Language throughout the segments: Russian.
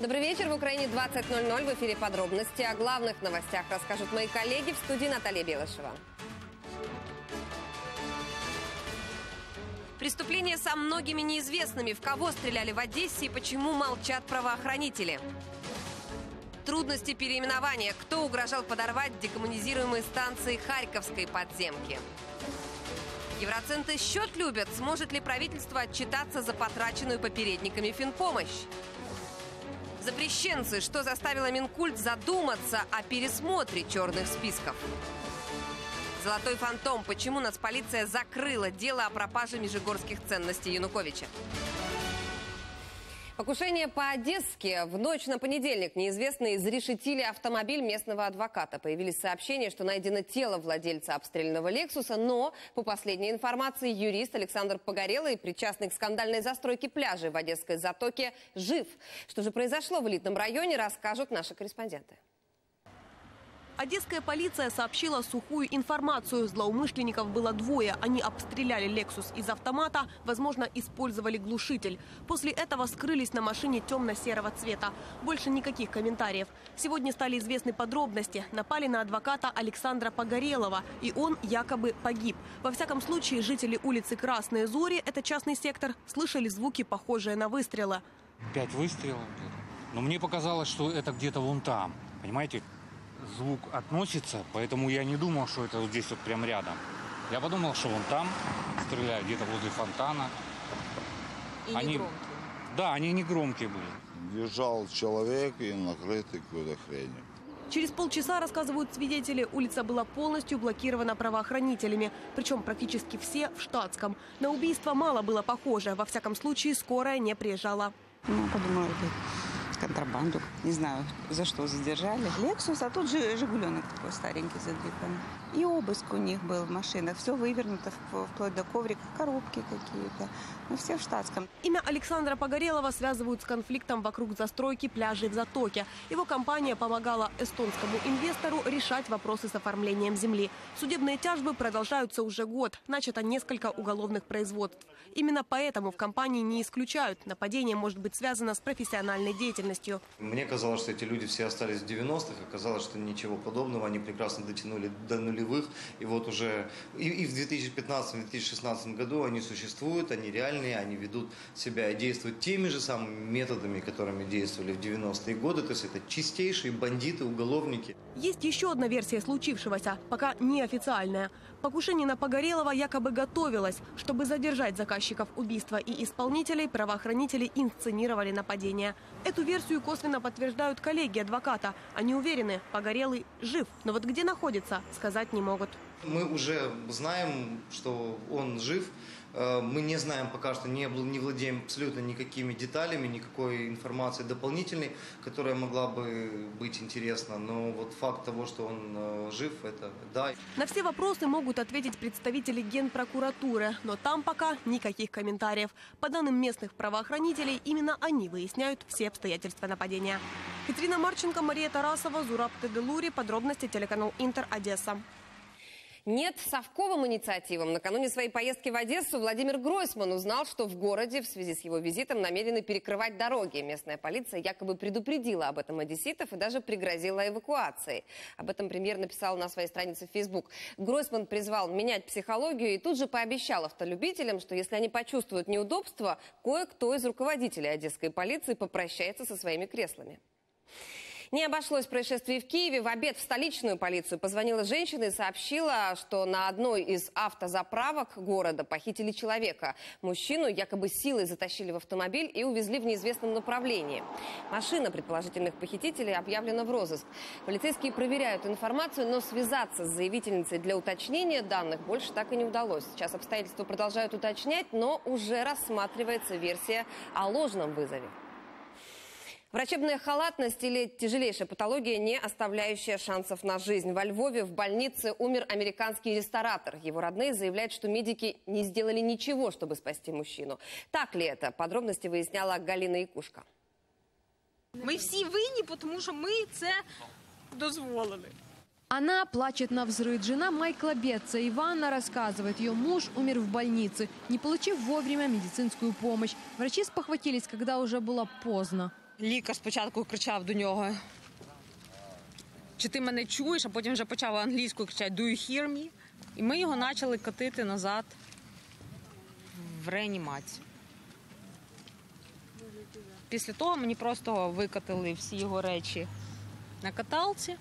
Добрый вечер. В Украине 20:00. В эфире подробности. О главных новостях расскажут мои коллеги. В студии Наталья Белышева. Преступление со многими неизвестными. В кого стреляли в Одессе и почему молчат правоохранители? Трудности переименования. Кто угрожал подорвать декоммунизируемые станции Харьковской подземки? Евроценты счет любят. Сможет ли правительство отчитаться за потраченную попередниками финпомощь? Запрещенцы. Что заставило Минкульт задуматься о пересмотре черных списков? Золотой фантом. Почему нацполиция закрыла дело о пропаже межигорских ценностей Януковича? Покушение по-одесски. В ночь на понедельник неизвестные изрешетили автомобиль местного адвоката. Появились сообщения, что найдено тело владельца обстрелянного «Лексуса», но, по последней информации, юрист Александр Погорелый, причастный к скандальной застройке пляжей в Одесской затоке, жив. Что же произошло в элитном районе, расскажут наши корреспонденты. Одесская полиция сообщила сухую информацию. Злоумышленников было двое. Они обстреляли «Лексус» из автомата, возможно, использовали глушитель. После этого скрылись на машине темно-серого цвета. Больше никаких комментариев. Сегодня стали известны подробности. Напали на адвоката Александра Погорелова, и он якобы погиб. Во всяком случае, жители улицы Красные Зори, это частный сектор, слышали звуки, похожие на выстрелы. 5 выстрелов. Но мне показалось, что это где-то вон там. Понимаете? Звук относится, поэтому я не думал, что это вот здесь вот прям рядом. Я подумал, что вон там стреляют, где-то возле фонтана. И не громкие? Да, они не громкие были. Лежал человек и накрытый какой-то хренью. Через полчаса, рассказывают свидетели, улица была полностью блокирована правоохранителями. Причем практически все в штатском. На убийство мало было похоже. Во всяком случае, скорая не приезжала. Подумала, контрабанду. Не знаю, за что задержали. «Лексус», а тут же «Жигуленок» такой старенький задрипанный. И обыск у них был в машинах. Все вывернуто, вплоть до коврика, коробки какие-то. Ну, все в штатском. Имя Александра Погорелова связывают с конфликтом вокруг застройки пляжей в Затоке. Его компания помогала эстонскому инвестору решать вопросы с оформлением земли. Судебные тяжбы продолжаются уже год. Начато несколько уголовных производств. Именно поэтому в компании не исключают. Нападение может быть связано с профессиональной деятельностью. Мне казалось, что эти люди все остались в 90-х. Оказалось, что ничего подобного. Они прекрасно дотянули до нулевых. И вот уже и в 2015-2016 году они существуют, они реальные, они ведут себя и действуют теми же самыми методами, которыми действовали в 90-е годы. То есть это чистейшие бандиты, уголовники. Есть еще одна версия случившегося, пока неофициальная. Покушение на Погорелова якобы готовилось. Чтобы задержать заказчиков убийства и исполнителей, правоохранители инсценировали нападение. Эту версию косвенно подтверждают коллеги адвоката. Они уверены, Погорелый жив. Но вот где находится, сказать не могут. Мы уже знаем, что он жив. Мы не знаем пока что, не владеем абсолютно никакими деталями, никакой информации дополнительной, которая могла бы быть интересна. Но вот факт того, что он жив, это да. На все вопросы могут ответить представители Генпрокуратуры, но там пока никаких комментариев. По данным местных правоохранителей, именно они выясняют все обстоятельства нападения. Катерина Марченко, Мария Тарасова, Зураб Теделури. Подробности телеканал Интер, Одесса. Нет совковым инициативам. Накануне своей поездки в Одессу Владимир Гройсман узнал, что в городе в связи с его визитом намерены перекрывать дороги. Местная полиция якобы предупредила об этом одесситов и даже пригрозила эвакуацией. Об этом премьер написал на своей странице в Facebook. Гройсман призвал менять психологию и тут же пообещал автолюбителям, что если они почувствуют неудобства, кое-кто из руководителей одесской полиции попрощается со своими креслами. Не обошлось происшествие в Киеве. В обед в столичную полицию позвонила женщина и сообщила, что на одной из автозаправок города похитили человека. Мужчину якобы силой затащили в автомобиль и увезли в неизвестном направлении. Машина предположительных похитителей объявлена в розыск. Полицейские проверяют информацию, но связаться с заявительницей для уточнения данных больше так и не удалось. Сейчас обстоятельства продолжают уточнять, но уже рассматривается версия о ложном вызове. Врачебная халатность или тяжелейшая патология, не оставляющая шансов на жизнь. Во Львове в больнице умер американский ресторатор. Его родные заявляют, что медики не сделали ничего, чтобы спасти мужчину. Так ли это? Подробности выясняла Галина Якушка. Ми всі винні, тому що ми це дозволили. Она плачет навзрыд. Жена Майкла Бетца, Ивана, рассказывает, ее муж умер в больнице, не получив вовремя медицинскую помощь. Врачи спохватились, когда уже было поздно. Лікар спочатку кричав до нього: чи ти мене чуєш, а потім вже почав англійською кричати: do you hear me? І ми його почали катити назад в реанімацію. Після того мені просто викатили всі його речі на каталці.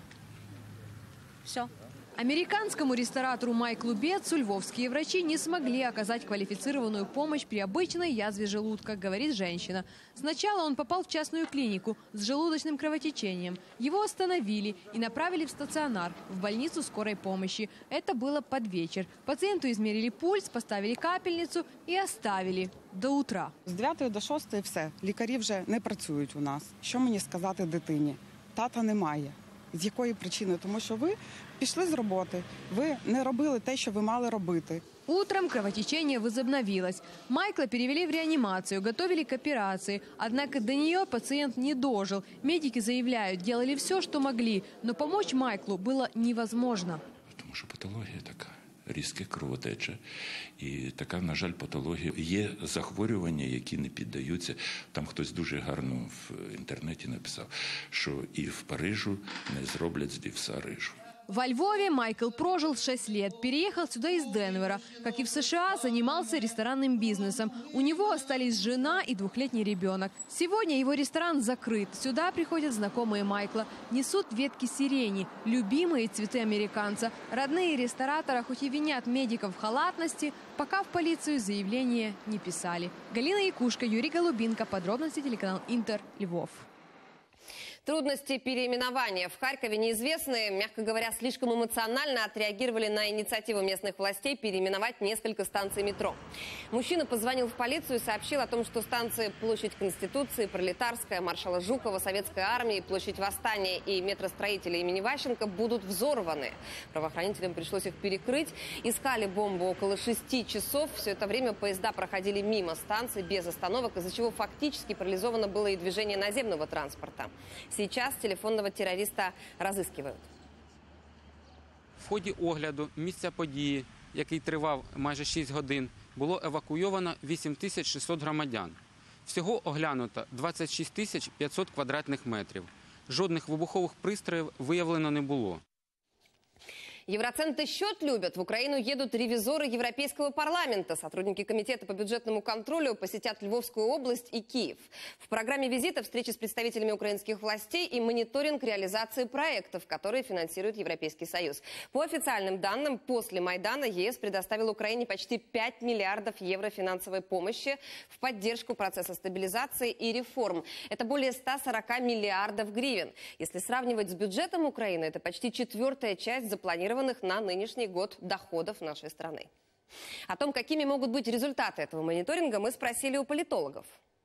Все. Американскому ресторатору Майклу Бетцу львовские врачи не смогли оказать квалифицированную помощь при обычной язве желудка, говорит женщина. Сначала он попал в частную клинику с желудочным кровотечением. Его остановили и направили в стационар, в больницу скорой помощи. Это было под вечер. Пациенту измерили пульс, поставили капельницу и оставили до утра. З 9 до 6 все. Лікарі вже не працюють у нас. Що мені сказати дитині? Тата немає. З якої причини? Тому що ви пішли з роботи, ви не робили те, що ви мали робити. Утром кровотечение возобновилось. Майкла перевели в реанимацию, готовили к операции. Однако до нее пациент не дожил. Медики заявляют, делали все, что могли, но помочь Майклу было невозможно. Тому що патологія така. Різке кровотеча. І така, на жаль, патологія. Є захворювання, які не піддаються. Там хтось дуже гарно в інтернеті написав, що і в Парижу не зроблять з вівса рижу. Во Львове Майкл прожил 6 лет, переехал сюда из Денвера. Как и в США, занимался ресторанным бизнесом. У него остались жена и 2-летний ребенок. Сегодня его ресторан закрыт. Сюда приходят знакомые Майкла. Несут ветки сирени, любимые цветы американца. Родные ресторатора хоть и винят медиков в халатности, пока в полицию заявление не писали. Галина Якушка, Юрий Голубинка. Подробности телеканал Интер, Львов. Трудности переименования в Харькове неизвестные, мягко говоря, слишком эмоционально отреагировали на инициативу местных властей переименовать несколько станций метро. Мужчина позвонил в полицию и сообщил о том, что станции Площадь Конституции, Пролетарская, Маршала Жукова, Советской армии, Площадь Восстания и метростроителя имени Ващенко будут взорваны. Правоохранителям пришлось их перекрыть. Искали бомбу около 6 часов. Все это время поезда проходили мимо станций без остановок, из-за чего фактически парализовано было и движение наземного транспорта. Сейчас телефонного террориста разыскивают. В ході огляду місця події, який тривав майже 6 годин, було евакуйовано 8600 громадян. Всього оглянуто 26 500 квадратних метрів. Жодних вибухових пристроїв виявлено не було. Евроценты счет любят. В Украину едут ревизоры Европейского парламента. Сотрудники Комитета по бюджетному контролю посетят Львовскую область и Киев. В программе визита встречи с представителями украинских властей и мониторинг реализации проектов, которые финансирует Европейский Союз. По официальным данным, после Майдана ЕС предоставил Украине почти 5 миллиардов евро финансовой помощи в поддержку процесса стабилизации и реформ. Это более 140 миллиардов гривен. Если сравнивать с бюджетом Украины, это почти 1/4 часть запланированных на нынешний год доходов нашей страны. О том, какими могут быть результаты этого мониторинга, мы спросили у политологов.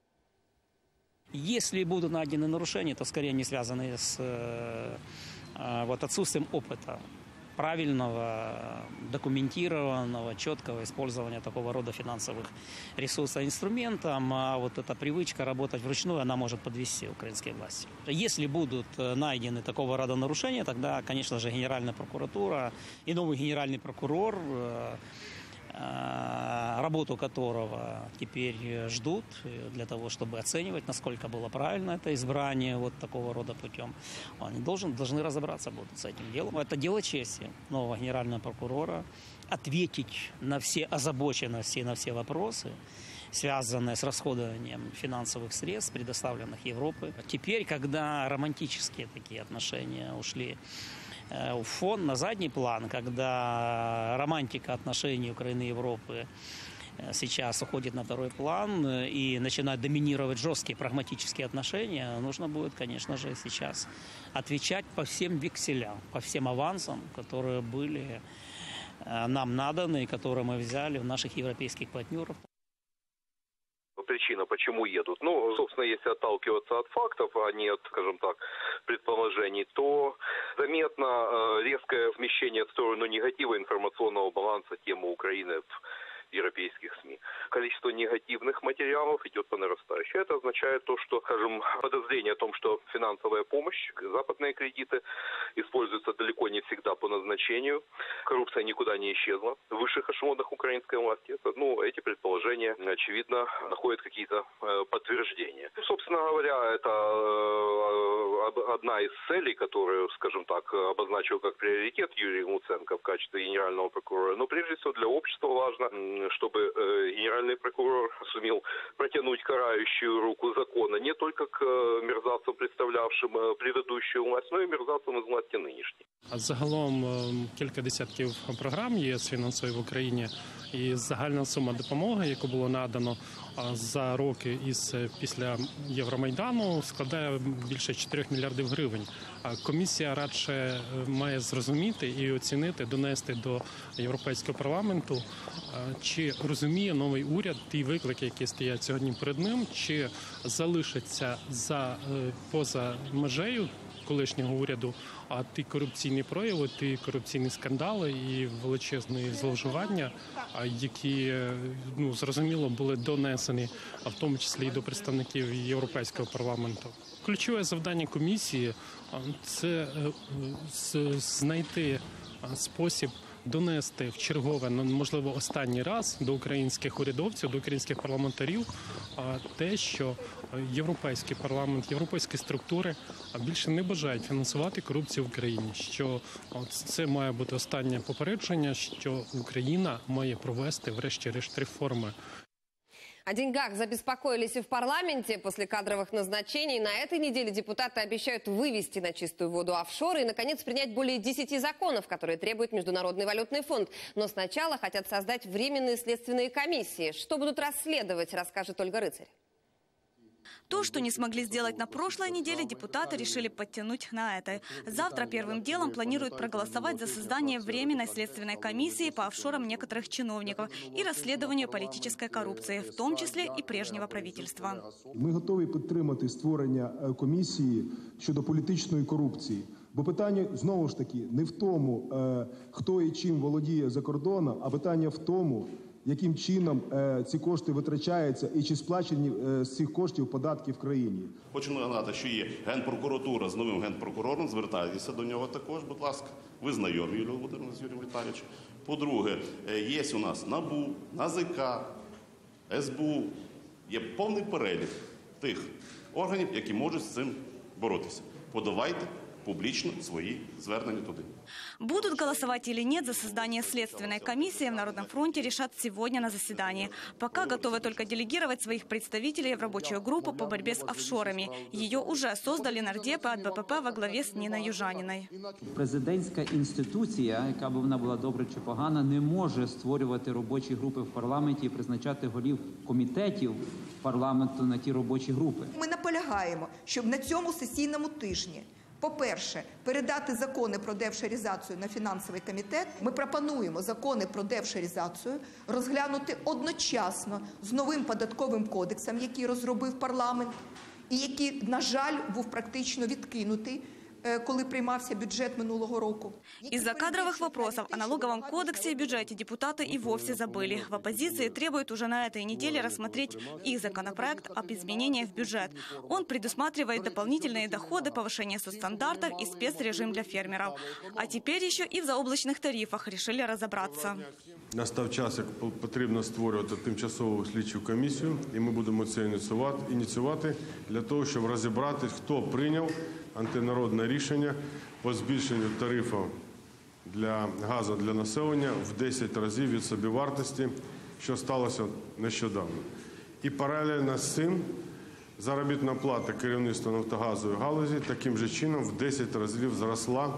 Если будут найдены нарушения, то скорее они связаны с отсутствием опыта, правильного, документированного, четкого использования такого рода финансовых ресурсов инструментом. А вот эта привычка работать вручную, она может подвести украинские власти. Если будут найдены такого рода нарушения, тогда, конечно же, Генеральная прокуратура и новый генеральный прокурор, работу которого теперь ждут для того, чтобы оценивать, насколько было правильно это избрание вот такого рода путем. Они должны разобраться будут с этим делом. Это дело чести нового генерального прокурора ответить на все озабоченности, на все вопросы, связанные с расходованием финансовых средств, предоставленных Европой. Теперь, когда романтические такие отношения ушли в фон, на задний план, когда романтика отношений Украины и Европы сейчас уходит на второй план и начинают доминировать жесткие прагматические отношения, нужно будет, конечно же, сейчас отвечать по всем векселям, по всем авансам, которые были нам наданы и которые мы взяли в наших европейских партнеров. Причина, почему едут. Ну, собственно, если отталкиваться от фактов, а не от, скажем так, предположений, то заметно резкое смещение в сторону негатива информационного баланса темы Украины в европейских СМИ. Количество негативных материалов идет по нарастающей. Это означает то, что, скажем, подозрение о том, что финансовая помощь, западные кредиты используются далеко не всегда по назначению. Коррупция никуда не исчезла в высших эшелонах украинской власти. Эти предположения, очевидно, находят какие-то подтверждения. Собственно говоря, это одна из целей, которую, скажем так, обозначил как приоритет Юрий Луценко в качестве генерального прокурора. Но прежде всего для общества важно, чтобы генеральный прокурор сумел протянуть карающую руку закона не только к мерзавцам, представлявшим предыдущую власть, но и мерзавцам из власти нынешней. Загалом кілька десятків програм ЄС фінансує в Україні, і загальна сума допомоги, яку було надано за роки після Євромайдану, складає більше 4 мільярдів гривень. Комісія радше має зрозуміти і оцінити, донести до Європейського парламенту, чи розуміє новий уряд ті виклики, які стоять сьогодні перед ним, чи залишиться поза межею колишнього уряду, а ті корупційні прояви, ті корупційні скандали і величезні зловживання, які, зрозуміло, були донесені, в тому числі і до представників Європейського парламенту. Ключове завдання комісії – це знайти спосіб донести в чергове, можливо, останній раз до українських урядовців, до українських парламентарів те, що Європейський парламент, європейські структури більше не бажають фінансувати корупцію в Україні, що це має бути останнє попередження, що Україна має провести, врешті-решт, реформи. О деньгах забеспокоились и в парламенте после кадровых назначений. На этой неделе депутаты обещают вывести на чистую воду офшоры и, наконец, принять более 10 законов, которые требует Международный валютный фонд. Но сначала хотят создать временные следственные комиссии. Что будут расследовать, расскажет Ольга Рыцарь. То, что не смогли сделать на прошлой неделе, депутаты решили подтянуть на этой. Завтра первым делом планируют проголосовать за создание Временной следственной комиссии по офшорам некоторых чиновников и расследованию политической коррупции, в том числе и прежнего правительства. Ми готові підтримати створення комісії щодо політичної корупції. Бо питання, знову ж таки, не в тому, хто і чим володіє за кордоном, а питання в тому, яким чином ці кошти витрачаються і чи сплачені з цих коштів податки в країні. Хочу нагадати, що є Генпрокуратура з новим генпрокурором, звертайтеся до нього також, будь ласка. Ви знайомі, Юлія Володимирівна, з Юрієм Віталійовичем. По-друге, є у нас НАБУ, НАЗК, СБУ. Є повний перелік тих органів, які можуть з цим боротися. Подавайте публично свои звернения туда. Будут голосовать или нет за создание следственной комиссии, в Народном фронте решат сегодня на заседании. Пока готовы только делегировать своих представителей в рабочую группу по борьбе с офшорами. Ее уже создали нардепи от БПП во главе с Ниной Южаниной. Президентська інституція, яка б вона була добра чи погана, не може створювати робочі групи в парламенті і призначати голів комітетів парламенту на ті робочі групи. Ми наполягаємо, щоб на цьому сесійному тижні, по-перше, передати закони про девшерізацію на фінансовий комітет. Ми пропонуємо закони про девшерізацію розглянути одночасно з новим податковим кодексом, який розробив парламент, і який, на жаль, був практично відкинутий, коли приймався бюджет минулого року. Из-за кадровых вопросов о налоговом кодексе и бюджете депутаты и вовсе забыли. В оппозиции требуют уже на этой неделе рассмотреть их законопроект об изменениях в бюджет. Он предусматривает дополнительные доходы, повышение соцстандартов и спецрежим для фермеров. А теперь еще и в заоблачных тарифах решили разобраться. Настав час, як потрібно створювати тимчасову слідчу комісію, і ми будемо це ініціювати для того, щоб розібратись, хто прийняв антинародне рішення по збільшенню тарифу для газу для населення в 10 разів від собівартості, що сталося нещодавно. І паралельно з цим заробітна плата керівництва нафтогазової галузі таким же чином в 10 разів зросла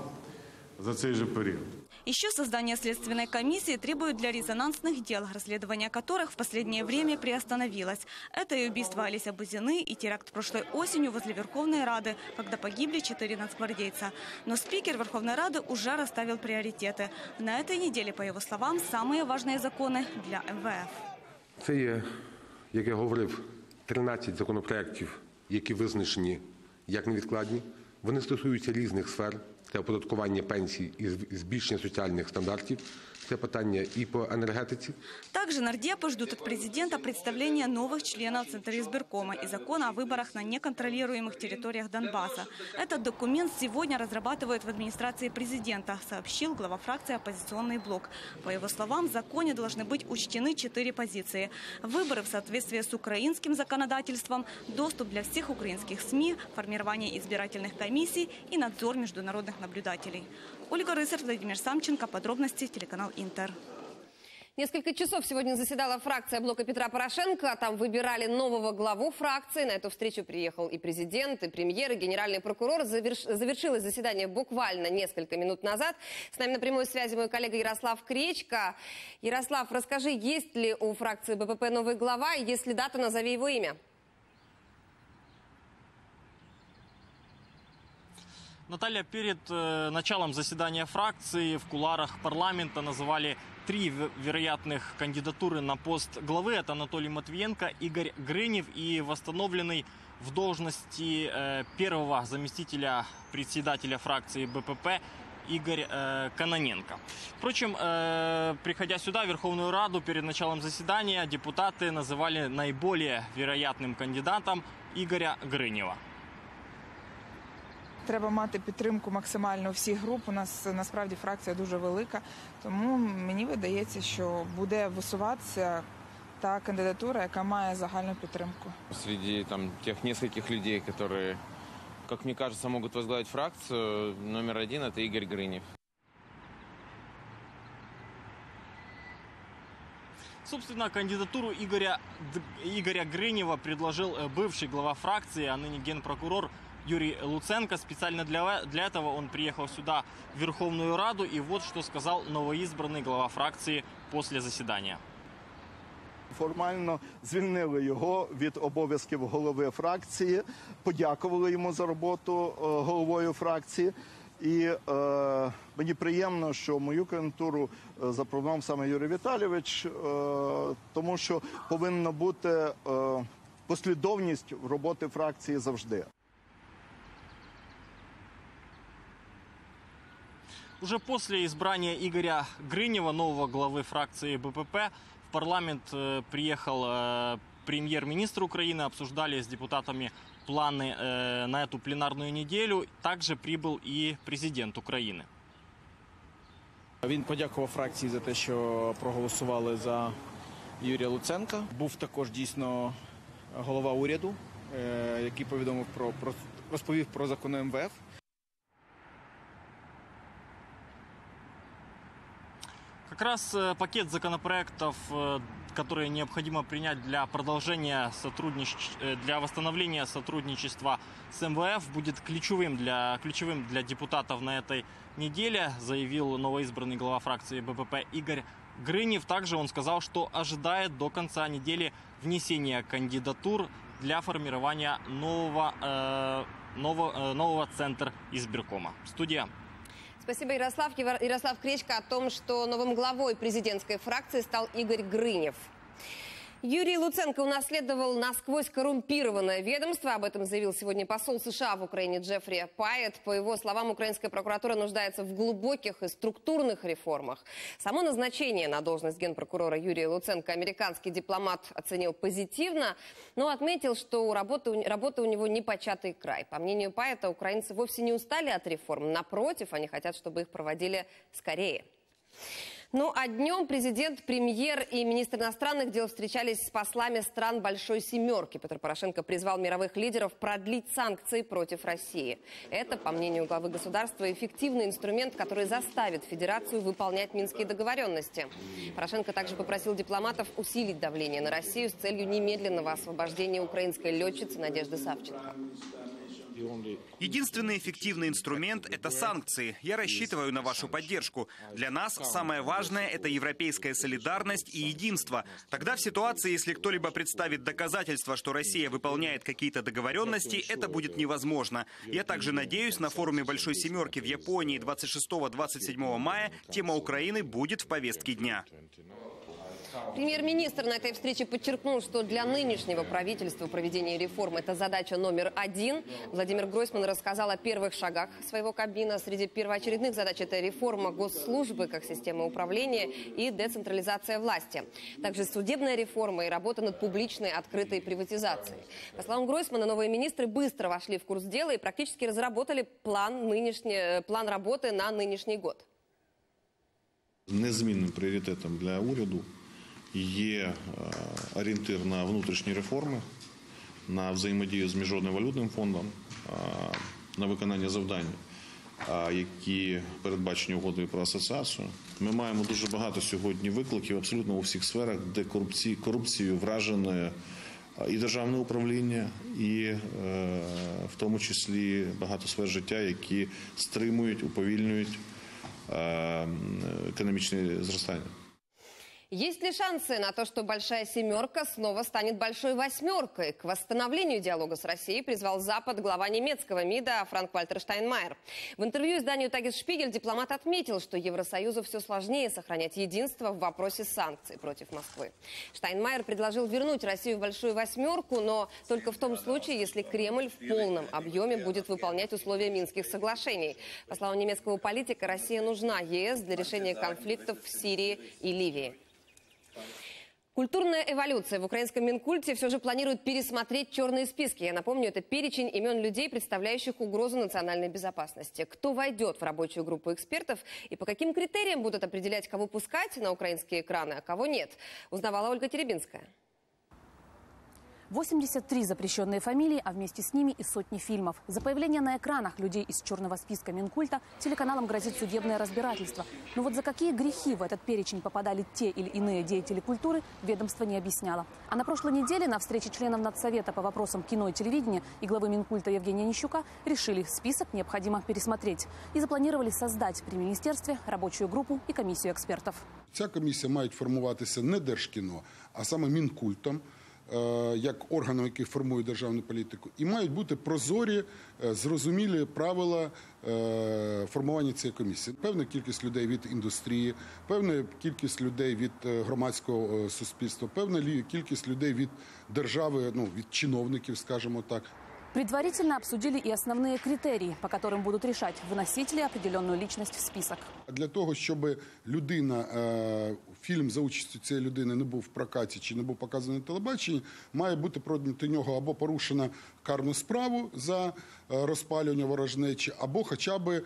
за цей же період. Еще создание следственной комиссии требует для резонансных дел, расследование которых в последнее время приостановилось. Это и убийство Олеся Бузины, и теракт прошлой осенью возле Верховной Рады, когда погибли 4 нацгвардейца. Но спикер Верховной Рады уже расставил приоритеты. На этой неделе, по его словам, самые важные законы для МВФ. Це є, як я говорив, 13 законопроєктів, які визначені як невідкладні. Вони стосуються різних сфер. Це оподаткування пенсій і збільшення соціальних стандартів, Це питання і по енергетиці. Также нардепы ждут от президента представления новых членов Центризбиркома и закона о выборах на неконтролируемых территориях Донбасса. Этот документ сегодня разрабатывают в администрации президента, сообщил глава фракции «Оппозиционный блок». По его словам, в законе должны быть учтены 4 позиции. Выборы в соответствии с украинским законодательством, доступ для всех украинских СМИ, формирование избирательных комиссий и надзор международных наблюдателей. Ольга Рысарь, Владимир Самченко. Подробности, телеканал Интер. Несколько часов сегодня заседала фракция блока Петра Порошенко. Там выбирали нового главу фракции. На эту встречу приехал и президент, и премьер, и генеральный прокурор. Завершилось заседание буквально несколько минут назад. С нами на прямой связи мой коллега Ярослав Кречко. Ярослав, расскажи, есть ли у фракции БПП новый глава? И если да, то назови его имя. Наталья, перед началом заседания фракции в кулуарах парламента называли 3 вероятных кандидатуры на пост главы. Это Анатолий Матвиенко, Игорь Грынев и восстановленный в должности первого заместителя председателя фракции БПП Игорь Кононенко. Впрочем, приходя сюда, в Верховную Раду, перед началом заседания депутаты называли наиболее вероятным кандидатом Игоря Гринева. Треба мати підтримку максимально всіх груп. У нас насправді фракція дуже велика, тому мені видається, що буде висуватися та кандидатура, яка має загальну підтримку. Среди тех нескольких людей, которые, как мне кажется, могут возглавить фракцию, номер 1 – это Игорь Грынев. Собственно, кандидатуру Игоря Грынева предложил бывший глава фракции, а ныне генпрокурор Юрий Луценко. Специально для этого он приехал сюда, в Верховную Раду. И вот что сказал новоизбранный глава фракции после засідання. Формально звільнили його від обов'язків голови фракції, подякували йому за роботу головою фракції. І мені приємно, що мою кандидатуру запропонував саме Юрій Віталійович, тому що повинна бути послідовність в роботі фракції завжди. Уже после избрания Игоря Грынева, нового главы фракции БПП, в парламент приехал премьер-министр Украины, обсуждали с депутатами планы на эту пленарную неделю. Также прибыл и президент України. Він подякував фракції за те, що проголосували за Юрія Луценка. Був також дійсно голова уряду, який розповів про закони МВФ. Как раз пакет законопроектов, которые необходимо принять для продолжения для восстановления сотрудничества с МВФ, будет ключевым для депутатов на этой неделе, заявил новоизбранный глава фракции БПП Игорь Грынев. Также он сказал, что ожидает до конца недели внесения кандидатур для формирования нового Центризбиркома. Студия. Спасибо, Ярослав. Ярослав Кречко о том, что новым главой президентской фракции стал Игорь Грынев. Юрий Луценко унаследовал насквозь коррумпированное ведомство. Об этом заявил сегодня посол США в Украине Джеффри Пайет. По его словам, украинская прокуратура нуждается в глубоких и структурных реформах. Само назначение на должность генпрокурора Юрия Луценко американский дипломат оценил позитивно, но отметил, что работа у него непочатый край. По мнению Пайета, украинцы вовсе не устали от реформ. Напротив, они хотят, чтобы их проводили скорее. Ну а днем президент, премьер и министр иностранных дел встречались с послами стран Большой Семерки. Петр Порошенко призвал мировых лидеров продлить санкции против России. Это, по мнению главы государства, эффективный инструмент, который заставит Федерацию выполнять минские договоренности. Порошенко также попросил дипломатов усилить давление на Россию с целью немедленного освобождения украинской летчицы Надежды Савченко. Единственный эффективный инструмент – это санкции. Я рассчитываю на вашу поддержку. Для нас самое важное – это европейская солидарность и единство. Тогда в ситуации, если кто-либо представит доказательства, что Россия выполняет какие-то договоренности, это будет невозможно. Я также надеюсь, на форуме Большой Семерки в Японии 26-27 мая тема Украины будет в повестке дня. Премьер-министр на этой встрече подчеркнул, что для нынешнего правительства проведение реформ – это задача номер один. Владимир Гройсман рассказал о первых шагах своего Кабмина. Среди первоочередных задач – это реформа госслужбы как системы управления и децентрализация власти. Также судебная реформа и работа над публичной открытой приватизацией. По словам Гройсмана, новые министры быстро вошли в курс дела и практически разработали план работы на нынешний год. Незмінним пріоритетом для уряду є орієнтир на внутрішні реформи, на взаємодію з Міжнародним валютним фондом, на виконання завдань, які передбачені угодою про асоціацію. Ми маємо дуже багато сьогодні викликів абсолютно у всіх сферах, де корупцією вражене і державне управління, і в тому числі багато сфер життя, які стримують, уповільнюють экономичное зростание. Есть ли шансы на то, что «Большая семерка» снова станет «Большой восьмеркой»? К восстановлению диалога с Россией призвал Запад глава немецкого МИДа Франк-Вальтер Штайнмайер. В интервью изданию «Тагес-Шпигель» дипломат отметил, что Евросоюзу все сложнее сохранять единство в вопросе санкций против Москвы. Штайнмайер предложил вернуть Россию в «Большую восьмерку», но только в том случае, если Кремль в полном объеме будет выполнять условия Минских соглашений. По словам немецкого политика, Россия нужна ЕС для решения конфликтов в Сирии и Ливии. Культурная эволюция. В украинском Минкульте все же планируют пересмотреть черные списки. Я напомню, это перечень имен людей, представляющих угрозу национальной безопасности. Кто войдет в рабочую группу экспертов и по каким критериям будут определять, кого пускать на украинские экраны, а кого нет, узнавала Ольга Теребинская. 83 запрещенные фамилии, а вместе с ними и сотни фильмов. За появление на экранах людей из черного списка Минкульта телеканалам грозит судебное разбирательство. Но вот за какие грехи в этот перечень попадали те или иные деятели культуры, ведомство не объясняло. А на прошлой неделе на встрече членов Надсовета по вопросам кино и телевидения и главы Минкульта Евгения Нищука решили, список необходимо пересмотреть. И запланировали создать при министерстве рабочую группу и комиссию экспертов. Ця комісія має формуватися не Держкіно, а саме Мінкультом, як органом, який формує державну політику, і мають бути прозорі, зрозумілі правила формування цієї комісії. Певна кількість людей від індустрії, певна кількість людей від громадського суспільства, певна кількість людей від держави, від чиновників, скажімо так. Предварительно обсудили и основные критерии, по которым будут решать, выносить ли определенную личность в список. Для того, щоб фільм за участю цієї людини не був в прокаті чи не був показаний на телебаченні, має бути проти нього або порушена карну справу за розпалювання ворожнечі, або хоча б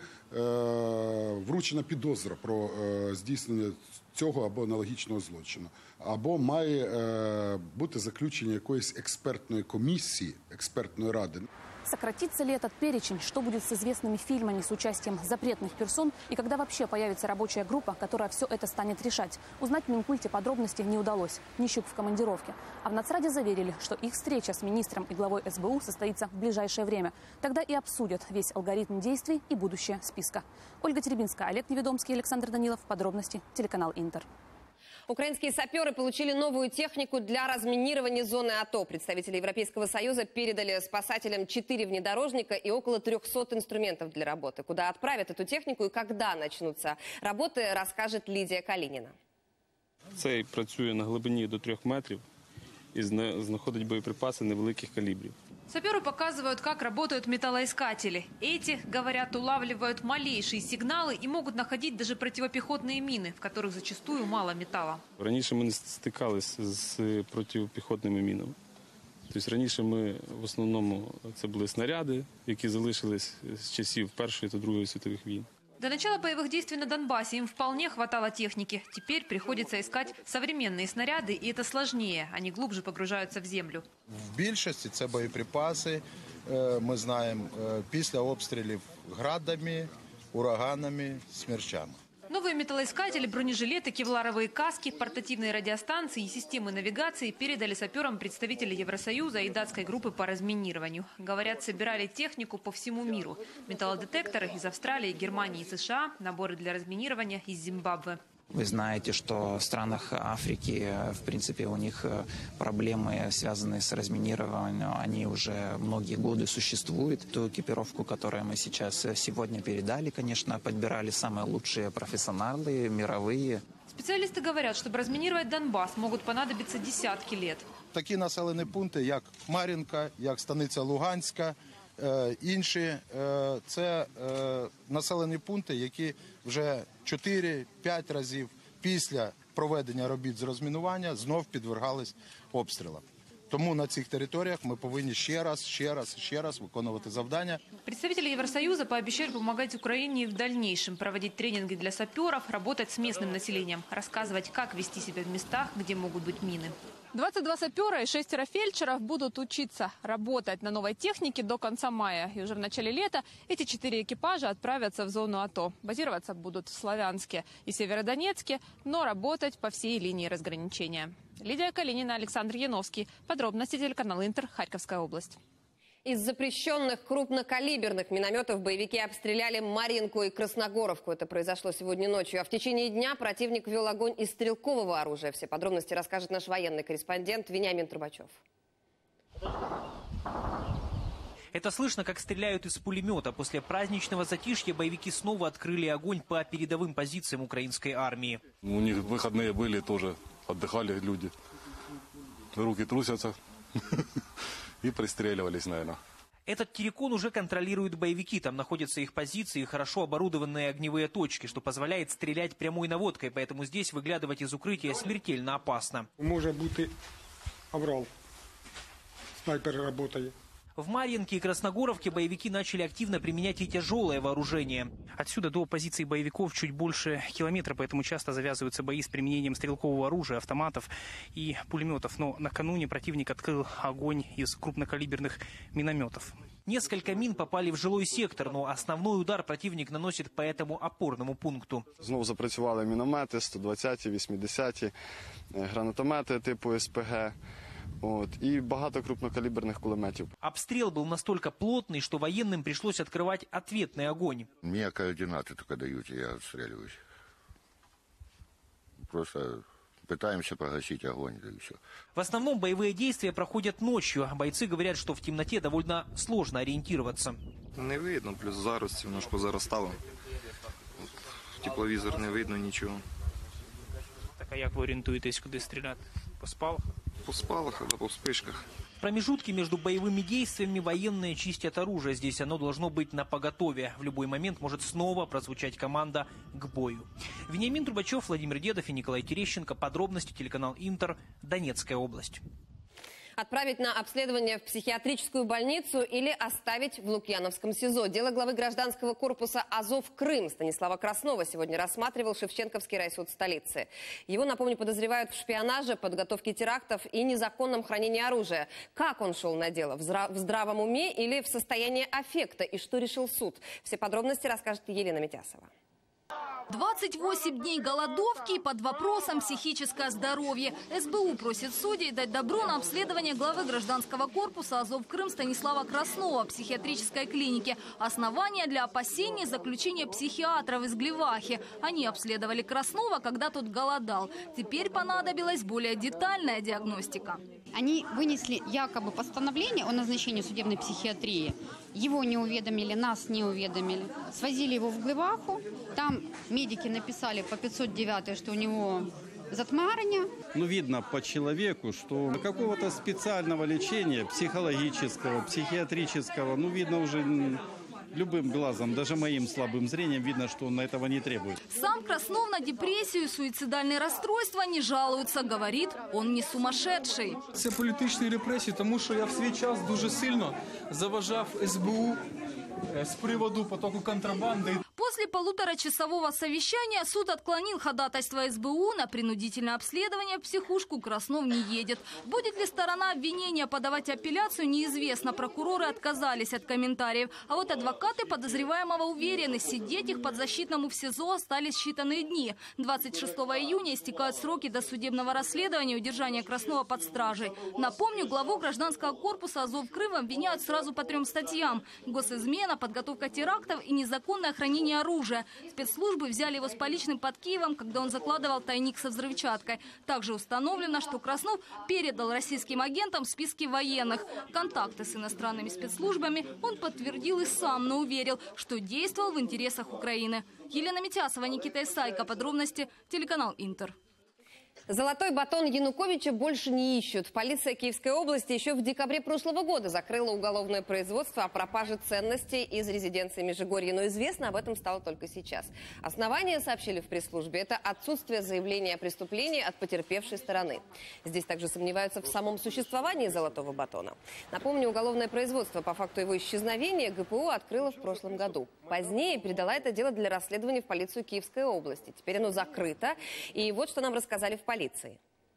вручена підозра про здійснення цього або аналогічного злочину. Або має бути заключення якоїсь експертної комісії, експертної ради. Сократится ли этот перечень, что будет с известными фильмами с участием запретных персон и когда вообще появится рабочая группа, которая все это станет решать? Узнать в Минкульте подробностей не удалось. Нищук в командировке. А в Нацраде заверили, что их встреча с министром и главой СБУ состоится в ближайшее время. Тогда и обсудят весь алгоритм действий и будущее списка. Ольга Теребинская, Олег Неведомский, Александр Данилов. Подробности. Телеканал Интер. Украинские саперы получили новую технику для разминирования зоны АТО. Представители Европейского Союза передали спасателям 4 внедорожника и около 300 инструментов для работы. Куда отправят эту технику и когда начнутся работы, расскажет Лидия Калинина. Цей працює на глибині до 3 метрів и знаходить боеприпасы невеликих калибров. Саперы показывают, как работают металлоискатели. Эти, говорят, улавливают малейшие сигналы и могут находить даже противопехотные мины, в которых зачастую мало металла. Раніше ми не стикались з протипіхотними мінами. Тобто раніше ми в основному це були снаряди, які залишились з часів Першої та Другої світових війн. До начала боевых действий на Донбассе им вполне хватало техники. Теперь приходится искать современные снаряды, и это сложнее. Они глубже погружаются в землю. В більшості це боєприпаси, ми знаємо, після обстрілів градами, ураганами, смерчами. Новые металлоискатели, бронежилеты, кевларовые каски, портативные радиостанции и системы навигации передали саперам представители Евросоюза и датской группы по разминированию. Говорят, собирали технику по всему миру. Металлодетекторы из Австралии, Германии и США, наборы для разминирования из Зимбабве. Вы знаете, что в странах Африки, в принципе, у них проблемы, связанные с разминированием, они уже многие годы существуют. Ту экипировку, которую мы сегодня передали, конечно, подбирали самые лучшие профессионалы, мировые. Специалисты говорят, чтобы разминировать Донбасс, могут понадобиться десятки лет. Такі населені пункти, як Мар'їнка, як Станиця Луганська, інші – це населені пункти, які вже 4-5 разів після проведення робіт з розмінування знов підвергались обстрілам. Тому на цих територіях ми повинні ще раз виконувати завдання. Представители Евросоюза пообещали помогать Украине и в дальнейшем, проводить тренинги для саперов, работать с местным населением, рассказывать, как вести себя в местах, где могут быть мины. 22 сапера и 6 фельдшеров будут учиться работать на новой технике до конца мая. И уже в начале лета эти 4 экипажа отправятся в зону АТО. Базироваться будут в Славянске и Северодонецке, но работать по всей линии разграничения. Лидия Калинина, Александр Яновский. Подробности телеканал Интер, Харьковская область. Из запрещенных крупнокалиберных минометов боевики обстреляли Марьинку и Красногоровку. Это произошло сегодня ночью. А в течение дня противник вел огонь из стрелкового оружия. Все подробности расскажет наш военный корреспондент Вениамин Трубачев. Это слышно, как стреляют из пулемета. После праздничного затишья боевики снова открыли огонь по передовым позициям украинской армии. У них выходные были тоже, отдыхали люди. Руки трусятся. И пристреливались, наверное. Этот террикон уже контролируют боевики. Там находятся их позиции и хорошо оборудованные огневые точки, что позволяет стрелять прямой наводкой. Поэтому здесь выглядывать из укрытия смертельно опасно. Может быть, обрал. Снайпер работает. В Марьинке и Красногоровке боевики начали активно применять и тяжелое вооружение. Отсюда до позиций боевиков чуть больше километра, поэтому часто завязываются бои с применением стрелкового оружия, автоматов и пулеметов. Но накануне противник открыл огонь из крупнокалиберных минометов. Несколько мин попали в жилой сектор, но основной удар противник наносит по этому опорному пункту. Знову запрацювали міномети 120-ті, 80-ті, гранатомети типу СПГ. И багато крупнокалиберных кулеметов. Обстрел был настолько плотный, что военным пришлось открывать ответный огонь. Мне координаты только дают, и я отстреливаюсь. Просто пытаемся погасить огонь, да и все. В основном боевые действия проходят ночью. Бойцы говорят, что в темноте довольно сложно ориентироваться. Не видно, плюс зарості, воно ж позаростало. Тепловізор не видно нічого. Так а як ви орієнтуєтесь, куди стріляти? По спалах? По спалах, а по вспышках. В промежутке между боевыми действиями военные чистят оружие. Здесь оно должно быть напоготове. В любой момент может снова прозвучать команда к бою. Вениамин Трубачев, Владимир Дедов и Николай Терещенко. Подробности телеканал Интер, Донецкая область. Отправить на обследование в психиатрическую больницу или оставить в Лукьяновском СИЗО. Дело главы гражданского корпуса «Азов Крым» Станислава Краснова сегодня рассматривал Шевченковский райсуд столицы. Его, напомню, подозревают в шпионаже, подготовке терактов и незаконном хранении оружия. Как он шел на дело? В здравом уме или в состоянии аффекта? И что решил суд? Все подробности расскажет Елена Митясова. 28 дней голодовки под вопросом психическое здоровье. СБУ просит судей дать добро на обследование главы гражданского корпуса «Азов Крым» Станислава Краснова в психиатрической клинике. Основания для опасений – заключение психиатров из Глевахи. Они обследовали Краснова, когда тот голодал. Теперь понадобилась более детальная диагностика. Они вынесли якобы постановление о назначении судебной психиатрии. Его не уведомили, нас не уведомили. Свозили его в Глеваху. Там медики написали по 509, что у него затмарывание. Ну, видно по человеку, что какого-то специального лечения, психологического, психиатрического, ну, видно уже любым глазом, даже моим слабым зрением, видно, что он этого не требует. Сам Краснов на депрессию и суицидальные расстройства не жалуется. Говорит, он не сумасшедший. Це політичні репресії, тому що я в свій час дуже сильно заважав СБУ с приводу потоку контрабанды. После полуторачасового совещания суд отклонил ходатайство СБУ на принудительное обследование. В психушку Краснов не едет. Будет ли сторона обвинения подавать апелляцию, неизвестно. Прокуроры отказались от комментариев. А вот адвокаты подозреваемого уверены, сидеть их подзащитному в СИЗО остались считанные дни. 26 июня истекают сроки досудебного расследования и удержания Краснова под стражей. Напомню, главу гражданского корпуса «Азов Крым» обвиняют сразу по 3 статьям. Госизмена, подготовка терактов и незаконное хранение оружия. Спецслужбы взяли его с поличным под Киевом, когда он закладывал тайник со взрывчаткой. Также установлено, что Краснов передал российским агентам списки военных. Контакты с иностранными спецслужбами он подтвердил и сам, но уверил, что действовал в интересах Украины. Елена Митясова, Никита Исайко. Подробности телеканал Интер. Золотой батон Януковича больше не ищут. Полиция Киевской области еще в декабре прошлого года закрыла уголовное производство о пропаже ценностей из резиденции Межигорья. Но известно об этом стало только сейчас. Основания, сообщили в пресс-службе, это отсутствие заявления о преступлении от потерпевшей стороны. Здесь также сомневаются в самом существовании золотого батона. Напомню, уголовное производство по факту его исчезновения ГПУ открыло в прошлом году. Позднее передала это дело для расследования в полицию Киевской области. Теперь оно закрыто. И вот что нам рассказали в полиции.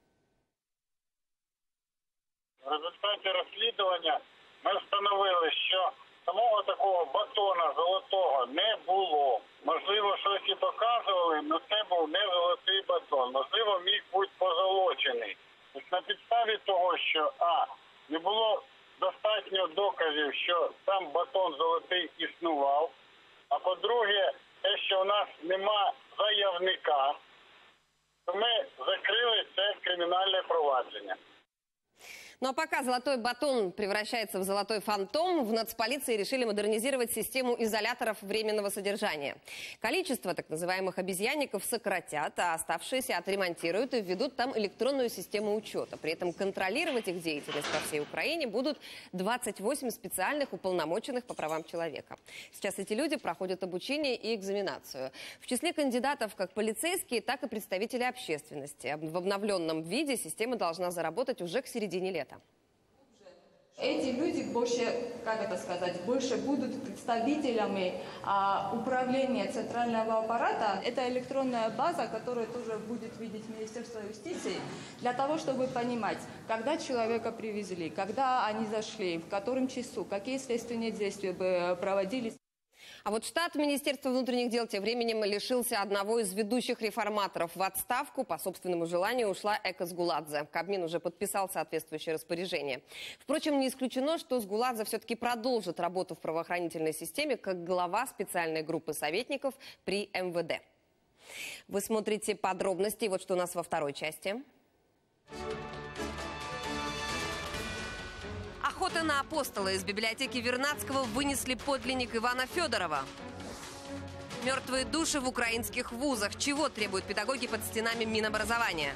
В результаті розслідування ми встановили, що самого такого батона золотого не було. Можливо, щось і показували, але це був не золотий батон. Можливо, міг бути позолочений. Тобто на підставі того, що не було достатньо доказів, що сам батон золотий існував, а по-друге, те, що у нас нема заявника, мы закрыли это криминальное проваджение. Ну а пока золотой батон превращается в золотой фантом, в нацполиции решили модернизировать систему изоляторов временного содержания. Количество так называемых обезьянников сократят, а оставшиеся отремонтируют и введут там электронную систему учета. При этом контролировать их деятельность по всей Украине будут 28 специальных уполномоченных по правам человека. Сейчас эти люди проходят обучение и экзаменацию. В числе кандидатов как полицейские, так и представители общественности. В обновленном виде система должна заработать уже к середине лета. Эти люди больше будут представителями управления центрального аппарата. Это электронная база, которую тоже будет видеть Министерство юстиции, для того, чтобы понимать, когда человека привезли, когда они зашли, в котором часу, какие следственные действия бы проводились. А вот штат Министерства внутренних дел тем временем лишился одного из ведущих реформаторов. В отставку по собственному желанию ушла Эко Сгуладзе. Кабмин уже подписал соответствующее распоряжение. Впрочем, не исключено, что Сгуладзе все-таки продолжит работу в правоохранительной системе как глава специальной группы советников при МВД. Вы смотрите подробности. Вот что у нас во второй части. Охота на апостола. Из библиотеки Вернадского вынесли подлинник Ивана Федорова. Мертвые души в украинских вузах. Чего требуют педагоги под стенами Минобразования?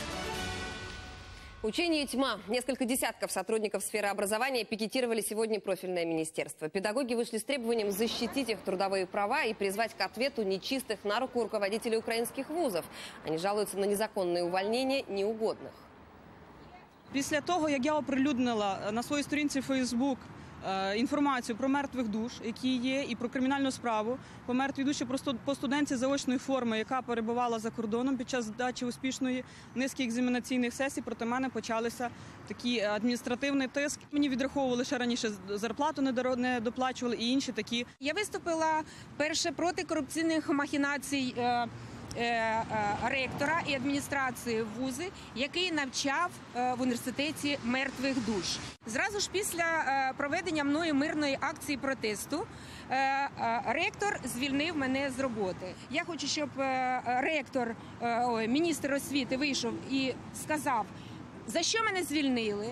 Учение «Тьма». Несколько десятков сотрудников сферы образования пикетировали сегодня профильное министерство. Педагоги вышли с требованием защитить их трудовые права и призвать к ответу нечистых на руку руководителей украинских вузов. Они жалуются на незаконные увольнения неугодных. Після того, як я оприлюднила на своїй сторінці Facebook інформацію про мертвих душ, які є, і про кримінальну справу по мертвій душі по студентці заочної форми, яка перебувала за кордоном під час здачі успішної низки екзаменаційних сесій, проти мене почалися такий адміністративний тиск. Мені відраховували ще раніше зарплату, не доплачували і інші такі. Я виступила перше проти корупційних махінацій ректора і адміністрації вузи, який навчав в університеті мертвих душ. Зразу ж після проведення мною мирної акції протесту ректор звільнив мене з роботи. Я хочу, щоб міністр освіти вийшов і сказав, за що мене звільнили.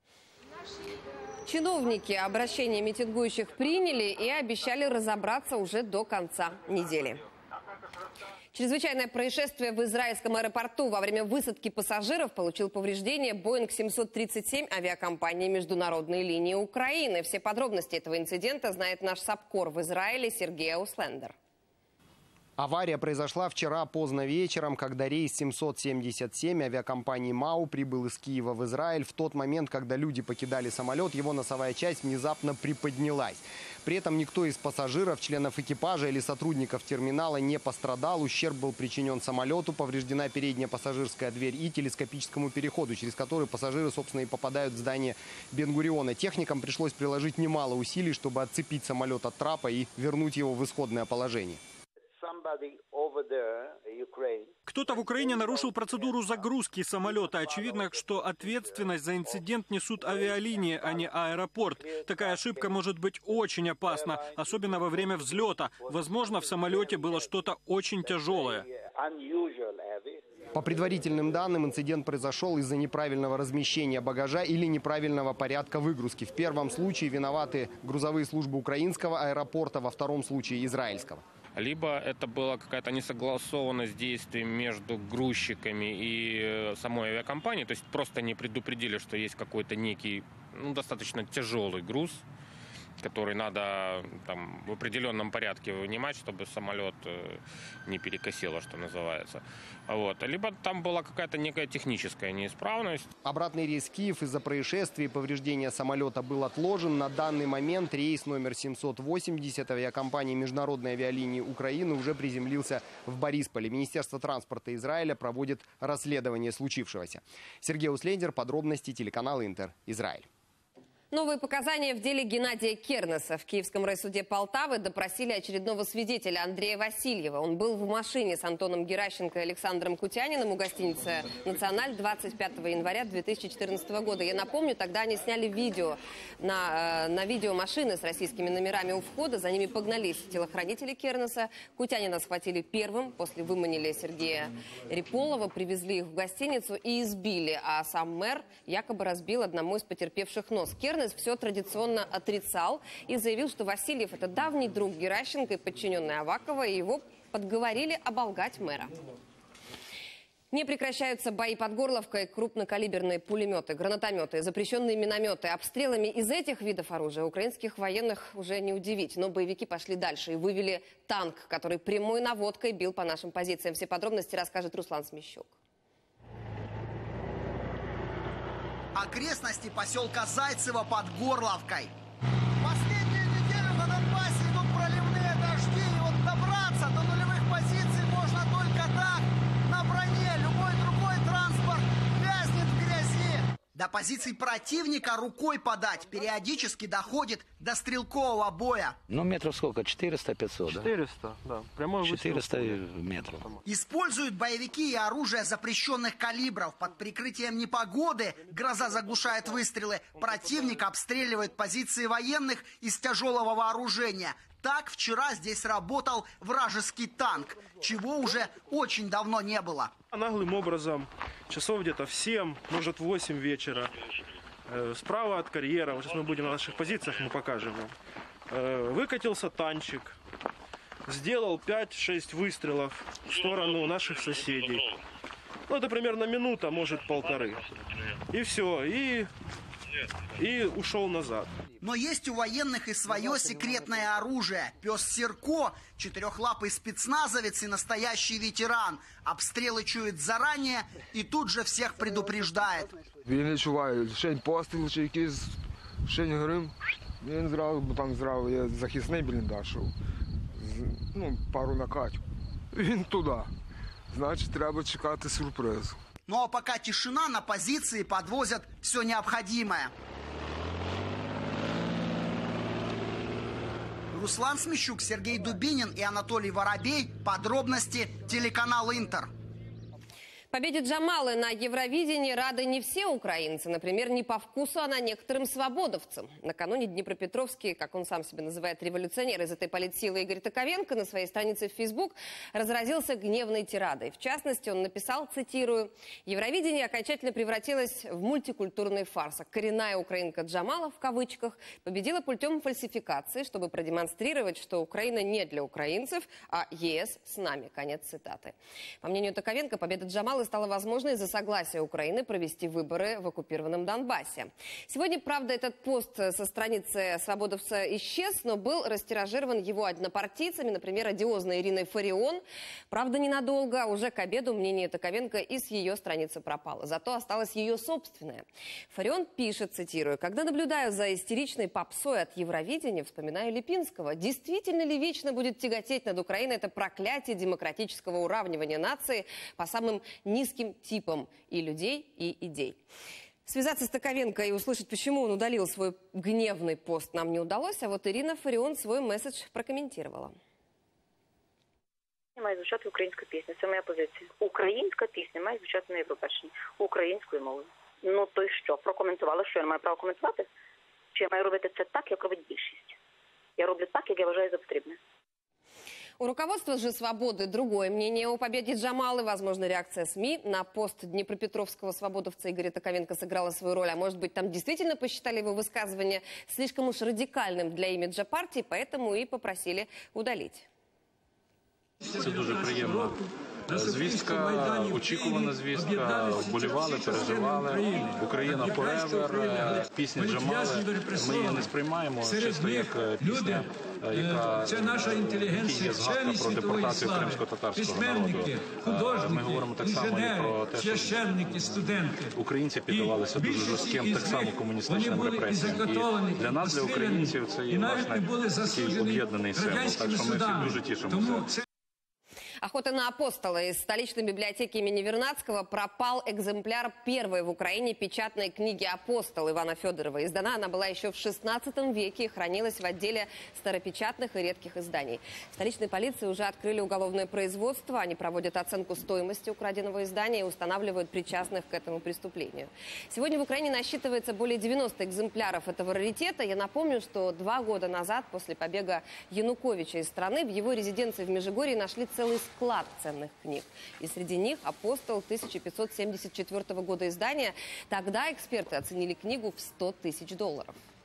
Чиновники обращение митингующих приняли и обещали разобраться уже до конца недели. Чрезвычайное происшествие в израильском аэропорту. Во время высадки пассажиров получил повреждения Boeing 737 авиакомпании «Международные линии Украины». Все подробности этого инцидента знает наш САПКОР в Израиле Сергей Ауслендер. Авария произошла вчера поздно вечером, когда рейс 777 авиакомпании МАУ прибыл из Киева в Израиль. В тот момент, когда люди покидали самолет, его носовая часть внезапно приподнялась. При этом никто из пассажиров, членов экипажа или сотрудников терминала не пострадал. Ущерб был причинен самолету, повреждена передняя пассажирская дверь и телескопическому переходу, через который пассажиры, собственно, и попадают в здание Бен-Гуриона. Техникам пришлось приложить немало усилий, чтобы отцепить самолет от трапа и вернуть его в исходное положение. Кто-то в Украине нарушил процедуру загрузки самолета. Очевидно, что ответственность за инцидент несут авиалинии, а не аэропорт. Такая ошибка может быть очень опасна, особенно во время взлета. Возможно, в самолете было что-то очень тяжелое. По предварительным данным, инцидент произошел из-за неправильного размещения багажа или неправильного порядка выгрузки. В первом случае виноваты грузовые службы украинского аэропорта, во втором случае израильского. Либо это была какая-то несогласованность действий между грузчиками и самой авиакомпанией, то есть просто не предупредили, что есть какой-то некий, достаточно тяжелый груз, который надо там в определенном порядке вынимать, чтобы самолет не перекосило, что называется. Либо там была какая-то некая техническая неисправность. Обратный рейс в Киев из-за происшествия и повреждения самолета был отложен. На данный момент рейс номер 780 авиакомпании Международной авиалинии Украины уже приземлился в Борисполе. Министерство транспорта Израиля проводит расследование случившегося. Сергей Услендер, подробности, телеканал Интер, Израиль. Новые показания в деле Геннадия Кернеса. В Киевском райсуде Полтавы допросили очередного свидетеля Андрея Васильева. Он был в машине с Антоном Геращенко и Александром Кутяниным у гостиницы «Националь» 25 января 2014 года. Я напомню, тогда они сняли видео на видео машины с российскими номерами у входа. За ними погнались телохранители Кернеса. Кутянина схватили первым, после выманили Сергея Риполова, привезли их в гостиницу и избили. А сам мэр якобы разбил одному из потерпевших нос. Кернес все традиционно отрицал и заявил, что Васильев – это давний друг Геращенко и подчиненный Авакова, и его подговорили оболгать мэра. Не прекращаются бои под Горловкой, крупнокалиберные пулеметы, гранатометы, запрещенные минометы. Обстрелами из этих видов оружия украинских военных уже не удивить. Но боевики пошли дальше и вывели танк, который прямой наводкой бил по нашим позициям. Все подробности расскажет Руслан Смещук. Окрестности поселка Зайцево под Горловкой. Последнюю неделю на Донбассе идут проливные дожди. И вот добраться до нулевых позиций можно только так, на броне. Любой другой транспорт вязнет в грязи. До позиций противника рукой подать периодически доходит до стрелкового боя. Метров сколько? 400-500, да? 400, да. Прямой 400 метров. Используют боевики и оружие запрещенных калибров. Под прикрытием непогоды гроза заглушает выстрелы. Противник обстреливает позиции военных из тяжелого вооружения. Так вчера здесь работал вражеский танк, чего уже очень давно не было. Наглым образом, часов где-то в 7, может в 8 вечера, справа от карьера, вот сейчас мы будем на наших позициях, мы покажем вам, выкатился танчик, сделал 5-6 выстрелов в сторону наших соседей. Это примерно минута, может полторы. И все, и ушел назад. Но есть у военных и свое секретное оружие. Пес Серко, четырехлапый спецназовец и настоящий ветеран. Обстрелы чует заранее и тут же всех предупреждает. Він відчуває, шень постріл, чи якийсь шень грим. Він зразу, бо там зразу є захисний бліндаж, пару накатів. Він туди. Значить, треба чекати сюрприз. Ну а пока тишина, на позиции подвозят все необходимое. Руслан Смещук, Сергей Дубинин и Анатолий Воробей. Подробности телеканал Интер. Победе Джамалы на Евровидении рады не все украинцы. Например, не по вкусу она некоторым свободовцам. Накануне Днепропетровский, как он сам себя называет, революционер из этой политсилы Игорь Таковенко на своей странице в Facebook разразился гневной тирадой. В частности, он написал, цитирую, «Евровидение окончательно превратилось в мультикультурный фарс. Коренная украинка Джамала, в кавычках, победила путем фальсификации, чтобы продемонстрировать, что Украина не для украинцев, а ЕС с нами». Конец цитаты. По мнению Таковенко, победа Джамалы стало возможно из-за согласия Украины провести выборы в оккупированном Донбассе. Сегодня, правда, этот пост со страницы свободовца исчез, но был растиражирован его однопартийцами, например, одиозной Ириной Фарион. Правда, ненадолго, уже к обеду мнение Таковенко и с ее страницы пропало. Зато осталось ее собственное. Фарион пишет, цитирую, «Когда наблюдаю за истеричной попсой от Евровидения, вспоминаю Липинского. Действительно ли вечно будет тяготеть над Украиной это проклятие демократического уравнивания нации по самым низким типам и людей, и идей». Связаться с Таковенко и услышать, почему он удалил свой гневный пост, нам не удалось. А вот Ирина Фарион свой месседж прокомментировала. Має звучати українська пісня, це моя позиція. Українська пісня має звучати на Євробаченні українською мовою. Ну то й що? Прокоментувала, що я не маю права коментувати? Чи я маю робити це так, як робить більшість? Я роблю так, як я вважаю за потрібне. У руководства же «Свободы» другое мнение о победе Джамалы. Возможно, реакция СМИ на пост днепропетровского свободовца Игоря Таковенко сыграла свою роль. А может быть, там действительно посчитали его высказывание слишком уж радикальным для имиджа партии, поэтому и попросили удалить. Це дуже приємно. Звістка, очікувана звістка, вболівали, переживали. Україна forever, пісня Джамали. Ми її не сприймаємо чисто як пісня, яка є згадка про депортацію кримсько-татарського народу. Ми говоримо так само і про те, що українці піддавалися дуже жорстким, так само комуністичним репресіям. І для нас, для українців, це є, власне, такий об'єднаний символ. Так що ми всі дуже тішимося. Охота на апостола. Из столичной библиотеки имени Вернадского пропал экземпляр первой в Украине печатной книги «Апостол» Ивана Федорова. Издана она была еще в XVI веке и хранилась в отделе старопечатных и редких изданий. В столичной полиции уже открыли уголовное производство. Они проводят оценку стоимости украденного издания и устанавливают причастных к этому преступлению. Сегодня в Украине насчитывается более 90 экземпляров этого раритета. Я напомню, что 2 года назад, после побега Януковича из страны, в его резиденции в Межигорье нашли целый склад ценных книг. И среди них «Апостол» 1574 года издания. Тогда эксперты оценили книгу в $100 000.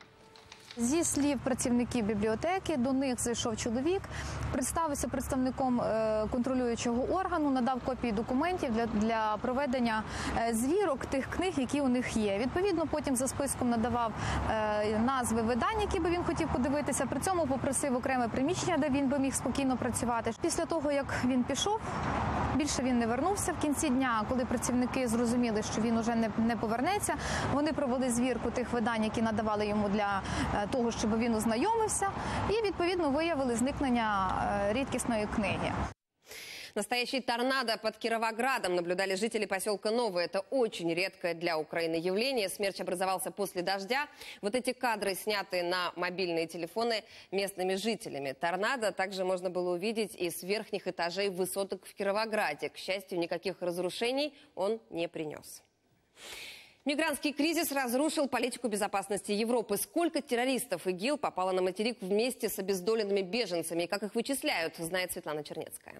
Зі слів працівників бібліотеки, до них зайшов чоловік, представився представником контролюючого органу, надав копії документів для проведення звірок тих книг, які у них є. Відповідно, потім за списком надавав назви видань, які би він хотів подивитися. При цьому попросив окреме приміщення, де він би міг спокійно працювати. Після того, як він пішов, більше він не вернувся. В кінці дня, коли працівники зрозуміли, що він уже не повернеться, вони провели звірку тих видань, які надавали йому для того, щоб він ознайомився, і, відповідно, виявили зникнення рідкісної книги. Настоящий торнадо под Кировоградом наблюдали жители поселка Новое. Это очень редкое для Украины явление. Смерч образовался после дождя. Вот эти кадры сняты на мобильные телефоны местными жителями. Торнадо также можно было увидеть и с верхних этажей высоток в Кировограде. К счастью, никаких разрушений он не принес. Мигрантский кризис разрушил политику безопасности Европы. Сколько террористов ИГИЛ попало на материк вместе с обездоленными беженцами? И как их вычисляют, знает Светлана Чернецкая.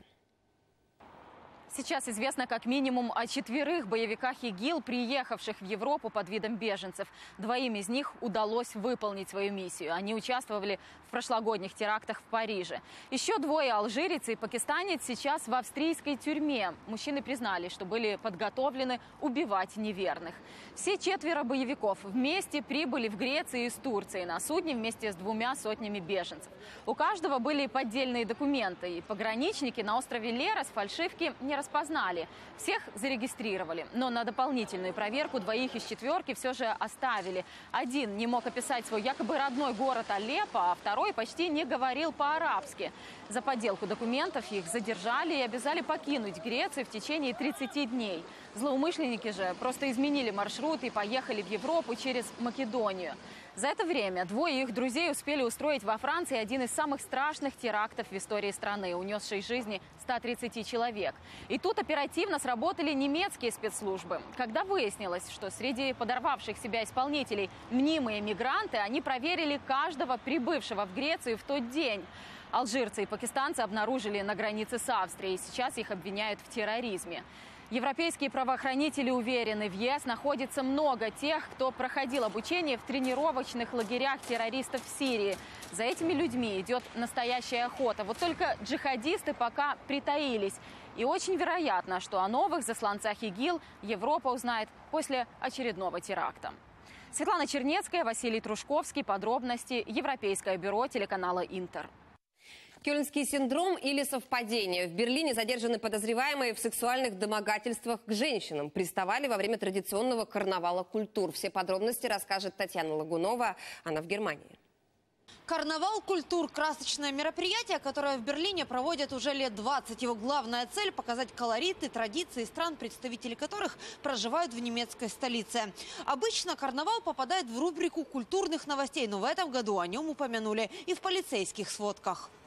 Сейчас известно как минимум о 4 боевиках ИГИЛ, приехавших в Европу под видом беженцев. 2 из них удалось выполнить свою миссию. Они участвовали в прошлогодних терактах в Париже. Еще 2 алжирец и пакистанец сейчас в австрийской тюрьме. Мужчины признали, что были подготовлены убивать неверных. Все 4 боевиков вместе прибыли в Грецию из Турции на судне вместе с 2 сотнями беженцев. У каждого были поддельные документы. И пограничники на острове Лерос фальшивки не распознали. Всех зарегистрировали. Но на дополнительную проверку 2 из 4 все же оставили. Один не мог описать свой якобы родной город Алеппо, а 2 почти не говорил по-арабски. За подделку документов их задержали и обязали покинуть Грецию в течение 30 дней. Злоумышленники же просто изменили маршрут и поехали в Европу через Македонию. За это время 2 их друзей успели устроить во Франции один из самых страшных терактов в истории страны, унесший жизни 130 человек. И тут оперативно сработали немецкие спецслужбы. Когда выяснилось, что среди подорвавших себя исполнителей мнимые мигранты, они проверили каждого прибывшего в Грецию в тот день. Алжирцы и пакистанцы обнаружили на границе с Австрией. Сейчас их обвиняют в терроризме. Европейские правоохранители уверены, в ЕС находится много тех, кто проходил обучение в тренировочных лагерях террористов в Сирии. За этими людьми идет настоящая охота. Вот только джихадисты пока притаились. И очень вероятно, что о новых засланцах ИГИЛ Европа узнает после очередного теракта. Светлана Чернецкая, Василий Трушковский. Подробности. Европейское бюро телеканала «Интер». Кёльнский синдром или совпадение. В Берлине задержаны подозреваемые в сексуальных домогательствах к женщинам. Приставали во время традиционного карнавала культур. Все подробности расскажет Татьяна Лагунова. Она в Германии. Карнавал культур – красочное мероприятие, которое в Берлине проводят уже лет 20. Его главная цель – показать колориты, традиции стран, представители которых проживают в немецкой столице. Обычно карнавал попадает в рубрику культурных новостей, но в этом году о нем упомянули и в полицейских сводках.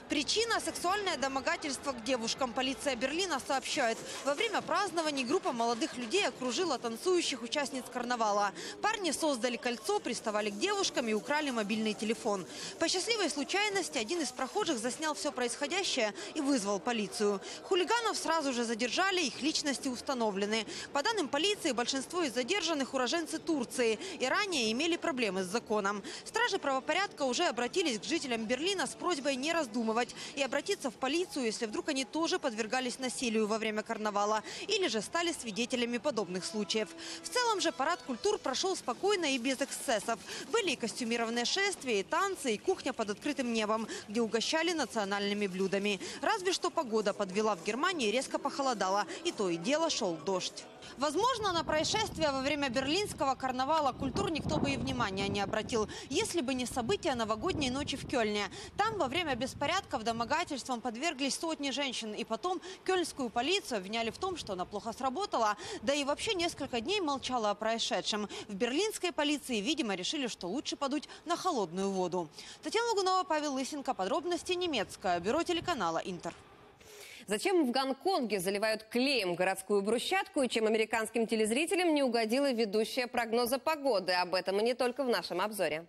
Причина – сексуальное домогательство к девушкам. Полиция Берлина сообщает, во время празднований группа молодых людей окружила танцующих участниц карнавала. Парни создали кольцо, приставали к девушкам и украли мобильный телефон. По счастливой случайности один из прохожих заснял все происходящее и вызвал полицию. Хулиганов сразу же задержали, их личности установлены. По данным полиции, большинство из задержанных уроженцы Турции и ранее имели проблемы с законом. Стражи правопорядка уже обратились к жителям Берлина с просьбой не раздумывать и обратиться в полицию, если вдруг они тоже подвергались насилию во время карнавала или же стали свидетелями подобных случаев. В целом же парад культур прошел спокойно и без эксцессов. Были и костюмированные шествия, и танцы, и кухня под открытым небом, где угощали национальными блюдами. Разве что погода подвела, в Германии резко похолодало, и то и дело шел дождь. Возможно, на происшествие во время берлинского карнавала культур никто бы и внимания не обратил, если бы не события новогодней ночи в Кёльне. Там во время беспорядков домогательствам подверглись сотни женщин, и потом кёльнскую полицию обвиняли в том, что она плохо сработала, да и вообще несколько дней молчала о происшедшем. В берлинской полиции, видимо, решили, что лучше подуть на холодную воду. Татьяна Лагунова, Павел Лысенко. Подробности немецкое. Бюро телеканала «Интер». Зачем в Гонконге заливают клеем городскую брусчатку и чем американским телезрителям не угодила ведущая прогноза погоды? Об этом и не только в нашем обзоре.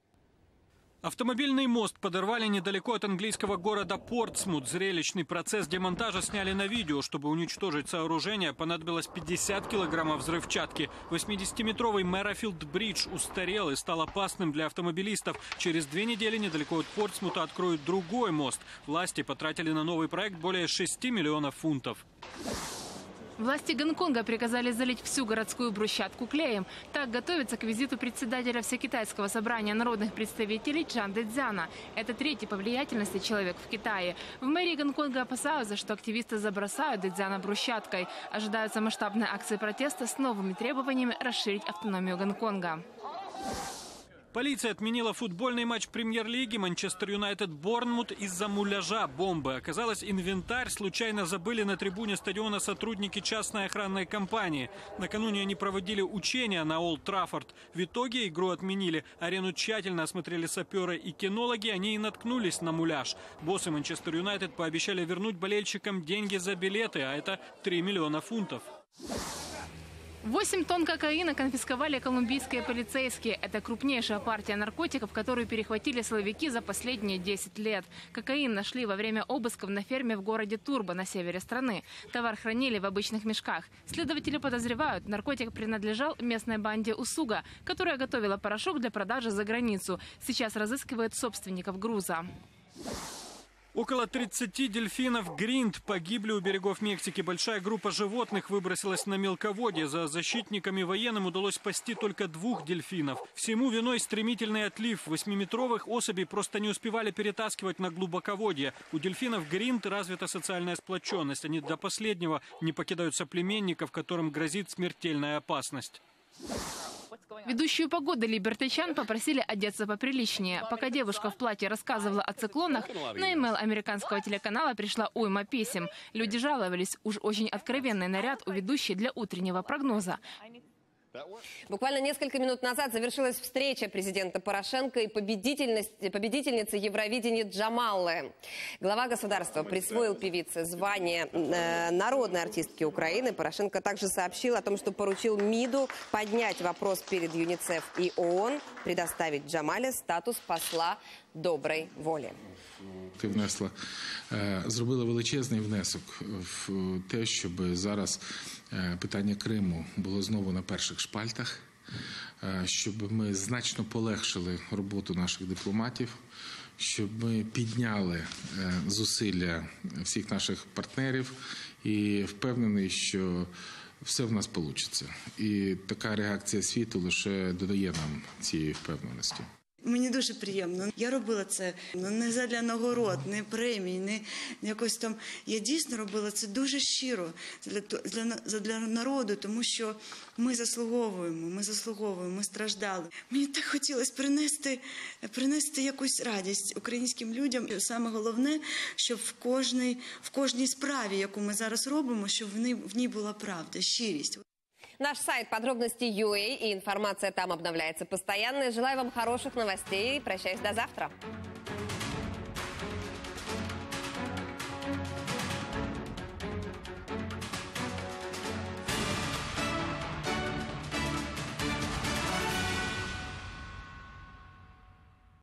Автомобильный мост подорвали недалеко от английского города Портсмут. Зрелищный процесс демонтажа сняли на видео. Чтобы уничтожить сооружение, понадобилось 50 килограммов взрывчатки. 80-метровый Мэрофилд-бридж устарел и стал опасным для автомобилистов. Через 2 недели недалеко от Портсмута откроют другой мост. Власти потратили на новый проект более 6 миллионов фунтов. Власти Гонконга приказали залить всю городскую брусчатку клеем. Так готовится к визиту председателя Всекитайского собрания народных представителей Чжан Дэцзяна. Это 3-й по влиятельности человек в Китае. В мэрии Гонконга опасаются, что активисты забросают Дэцзяна брусчаткой. Ожидаются масштабные акции протеста с новыми требованиями расширить автономию Гонконга. Полиция отменила футбольный матч премьер-лиги Манчестер Юнайтед-Борнмут из-за муляжа бомбы. Оказалось, инвентарь случайно забыли на трибуне стадиона сотрудники частной охранной компании. Накануне они проводили учения на Олд Траффорд. В итоге игру отменили. Арену тщательно осмотрели саперы и кинологи. Они и наткнулись на муляж. Боссы Манчестер Юнайтед пообещали вернуть болельщикам деньги за билеты, а это 3 миллиона фунтов. 8 тонн кокаина конфисковали колумбийские полицейские. Это крупнейшая партия наркотиков, которую перехватили силовики за последние 10 лет. Кокаин нашли во время обысков на ферме в городе Турбо на севере страны. Товар хранили в обычных мешках. Следователи подозревают, наркотик принадлежал местной банде Усуга, которая готовила порошок для продажи за границу. Сейчас разыскивают собственников груза. Около 30 дельфинов Гринд погибли у берегов Мексики. Большая группа животных выбросилась на мелководье. За защитниками военным удалось спасти только 2 дельфинов. Всему виной стремительный отлив. 8-метровых особей просто не успевали перетаскивать на глубоководье. У дельфинов Гринд развита социальная сплоченность. Они до последнего не покидают соплеменников, которым грозит смертельная опасность. Ведущую погоды Либерти Чан попросили одеться поприличнее. Пока девушка в платье рассказывала о циклонах, на имейл американского телеканала пришла уйма писем. Люди жаловались, уж очень откровенный наряд у ведущей для утреннего прогноза. Буквально несколько минут назад завершилась встреча президента Порошенко и победительницы Евровидения Джамалы. Глава государства присвоил певице звание народной артистки Украины. Порошенко также сообщил о том, что поручил МИДу поднять вопрос перед ЮНИЦЕФ и ООН, предоставить Джамале статус посла доброї волі. Ти зробила величезний внесок в те, щоб зараз питання Криму було знову на перших шпальтах, щоб ми значно полегшили роботу наших дипломатів, щоб ми підняли зусилля всіх наших партнерів і впевнений, що все в нас вийде. І така реакція світу лише додає нам цієї впевненості. Мені дуже приємно. Я робила це не задля нагород, не премій, не якось там. Я дійсно робила це дуже щиро для народу, тому що ми заслуговуємо, ми страждали. Мені так хотілося принести якусь радість українським людям. Саме головне, щоб в кожній справі, яку ми зараз робимо, щоб в ній була правда, щирість. Наш сайт подробности.ua и информация там обновляется постоянно. Желаю вам хороших новостей. Прощаюсь до завтра.